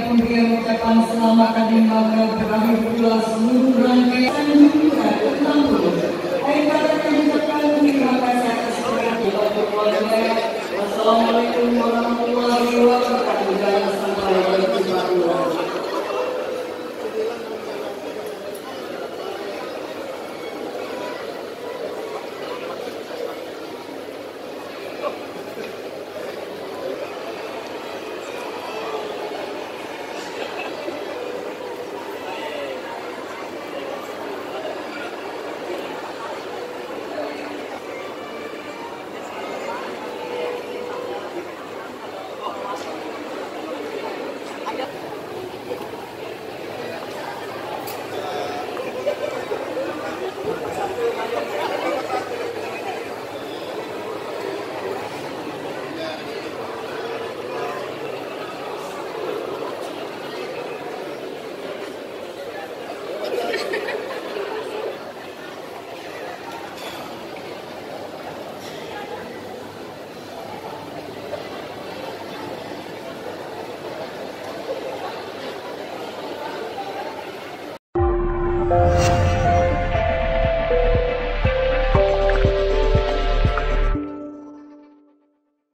kemudian ucapan selamat tadi maka berakhir pula seluruh rangkaian juga tentang dulu. Baik kata yang diucapkan terima kasih atas keberhadiran. Wassalamualaikum warahmatullahi wabarakatuh. Jangan sampai berjumpa. Bye.